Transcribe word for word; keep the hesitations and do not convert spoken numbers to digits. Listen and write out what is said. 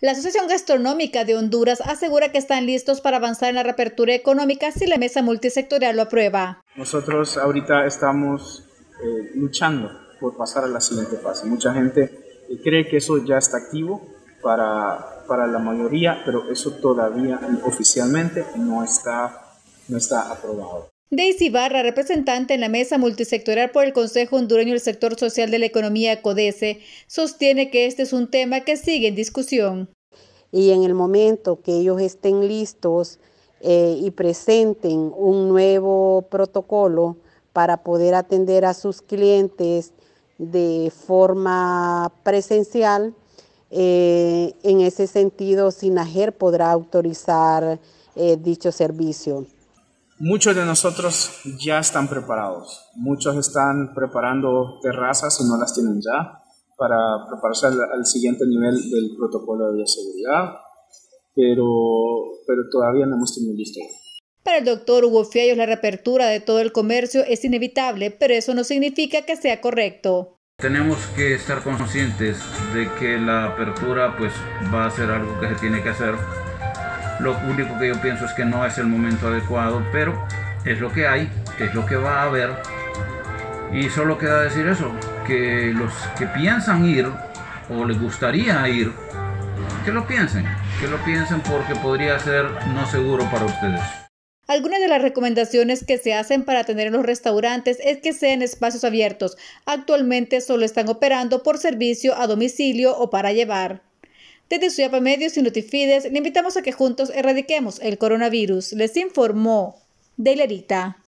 La Asociación Gastronómica de Honduras asegura que están listos para avanzar en la reapertura económica si la mesa multisectorial lo aprueba. Nosotros ahorita estamos eh, luchando por pasar a la siguiente fase. Mucha gente eh, cree que eso ya está activo para, para la mayoría, pero eso todavía oficialmente no está, no está aprobado. Daisy Barra, representante en la mesa multisectorial por el Consejo Hondureño del Sector Social de la Economía CODESE, sostiene que este es un tema que sigue en discusión. Y en el momento que ellos estén listos eh, y presenten un nuevo protocolo para poder atender a sus clientes de forma presencial, eh, en ese sentido SINAGER podrá autorizar eh, dicho servicio. Muchos de nosotros ya están preparados, muchos están preparando terrazas si no las tienen ya para prepararse al, al siguiente nivel del protocolo de bioseguridad, pero, pero todavía no hemos tenido listo. Para el doctor Hugo Fiallos, la reapertura de todo el comercio es inevitable, pero eso no significa que sea correcto. Tenemos que estar conscientes de que la apertura pues, va a ser algo que se tiene que hacer. Lo único que yo pienso es que no es el momento adecuado, pero es lo que hay, es lo que va a haber. Y solo queda decir eso, que los que piensan ir o les gustaría ir, que lo piensen, que lo piensen porque podría ser no seguro para ustedes. Algunas de las recomendaciones que se hacen para atender en los restaurantes es que sean espacios abiertos. Actualmente solo están operando por servicio a domicilio o para llevar. Desde Suyapa Medios y Notifides le invitamos a que juntos erradiquemos el coronavirus. Les informó Deilerita.